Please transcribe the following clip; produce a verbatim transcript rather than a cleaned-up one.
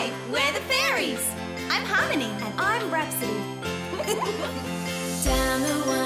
Hi, we're the Fairies. I'm Harmony. And I'm Rhapsody. Down the one